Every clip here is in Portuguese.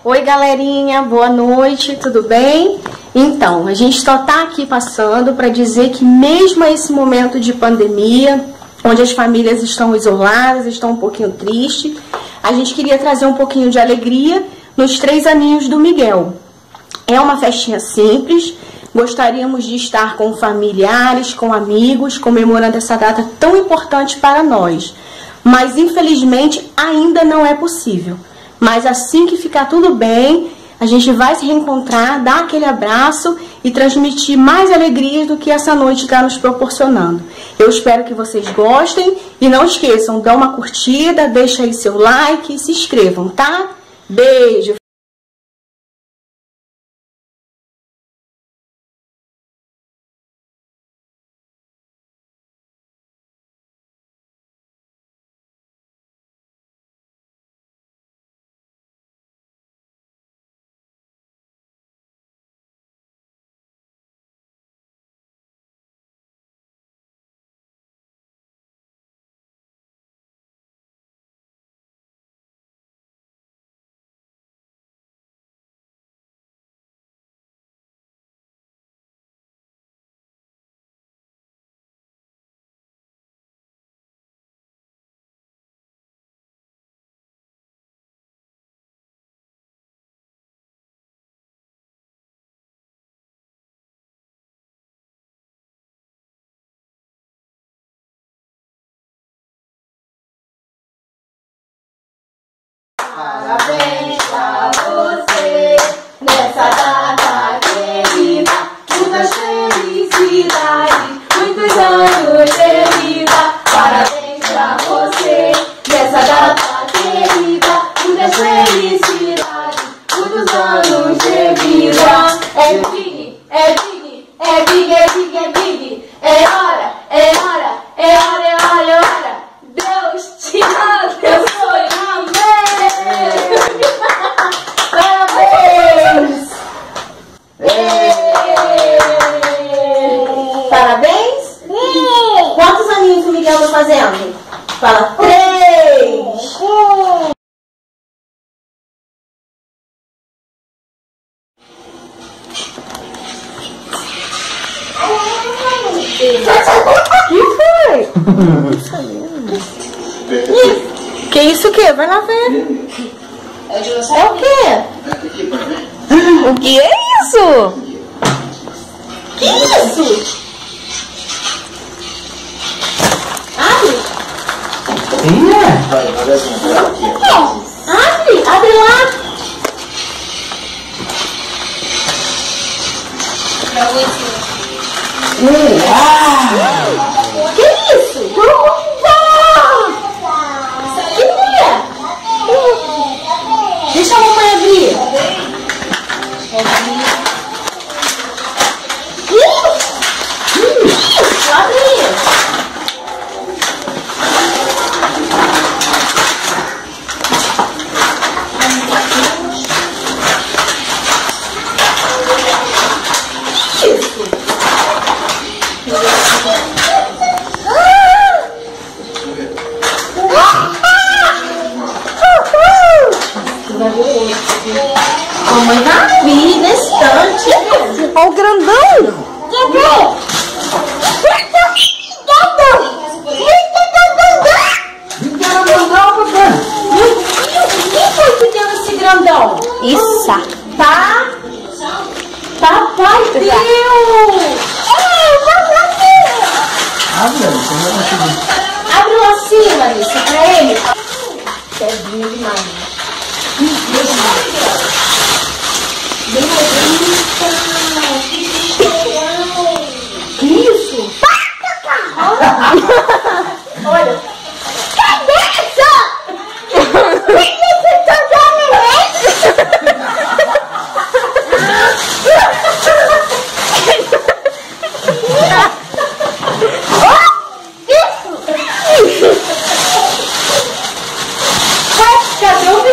Oi galerinha, boa noite, tudo bem? Então, a gente só tá aqui passando para dizer que mesmo esse momento de pandemia, onde as famílias estão isoladas, estão um pouquinho tristes, a gente queria trazer um pouquinho de alegria nos 3 aninhos do Miguel. É uma festinha simples, gostaríamos de estar com familiares, com amigos, comemorando essa data tão importante para nós. Mas infelizmente ainda não é possível. Mas assim que ficar tudo bem, a gente vai se reencontrar, dar aquele abraço e transmitir mais alegrias do que essa noite está nos proporcionando. Eu espero que vocês gostem e não esqueçam, dá uma curtida, deixa aí seu like e se inscrevam, tá? Beijo! Parabéns pra você, nessa data querida, muitas felicidades, muitos anos de vida. Parabéns pra você, nessa data querida, muitas felicidades, muitos anos de vida. É big, é big, é big, é big, é big, é hora, é hora, é hora, é hora, é hora. Deus te abençoe, amém! Parabéns! Parabéns? Quantos aninhos o Miguel tá fazendo? Fala 3! Que foi? Que isso que? Vai lá ver. É o quê? O que é isso? Que isso? Abre. Abre, abre lá. Que isso? Deixa a mamãe abrir. Abre aí. Mamãe vai abrir nesse instante. Olha o grandão. Quem foi que deu esse grandão? Isso. Tá? Papai deu. Abre lá assim, Larissa, pra ele. Pedrinho demais. Que isso? Olha. Cabeça! Cadê o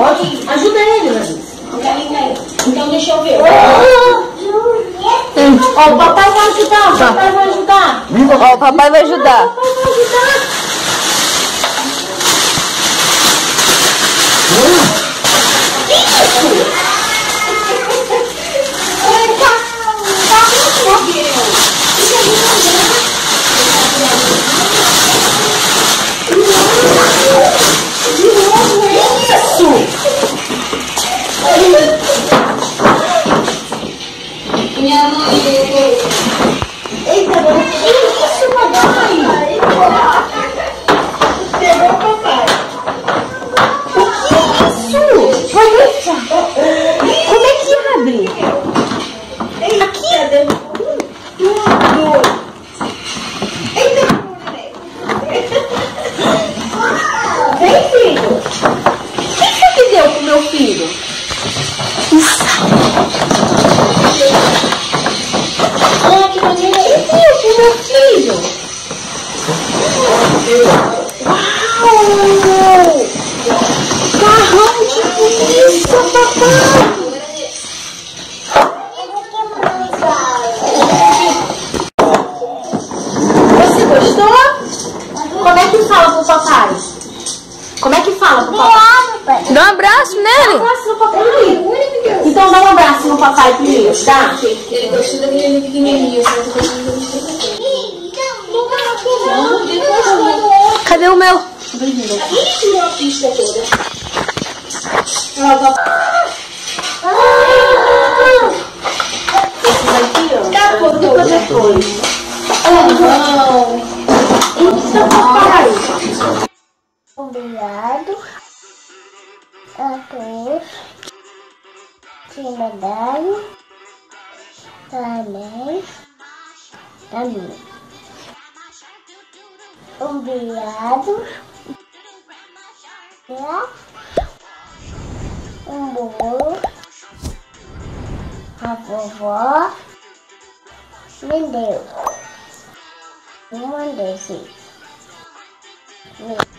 Pode? Ajuda ele, Larissa. Então deixa eu ver. Ó, o papai vai ajudar, o papai vai ajudar. Ó, o papai vai ajudar. O papai vai ajudar. Minha mãe. Eita, que isso, papai? Pegou o papai. O que é isso? Vanessa, como é que abre? Aqui. Eita. Vem, filho. O que você deu pro meu filho? Olha que maneiro. O que deu pro meu filho? Uau! Carrão de polícia, papai! Você gostou? Como é que fala pro papai? Como é que fala pro papai? Dá um abraço Dá um nele. abraço no papai. Então dá um abraço no papai primeiro, tá? Ele gostou daquele pequenininho, sabe? Cadê o meu? A pista toda. Esses aqui, ó. Depois. Então, papai. Obrigado a todos que mandaram também a mim. Obrigado. Um bolo. A vovó me deu. Uma desse.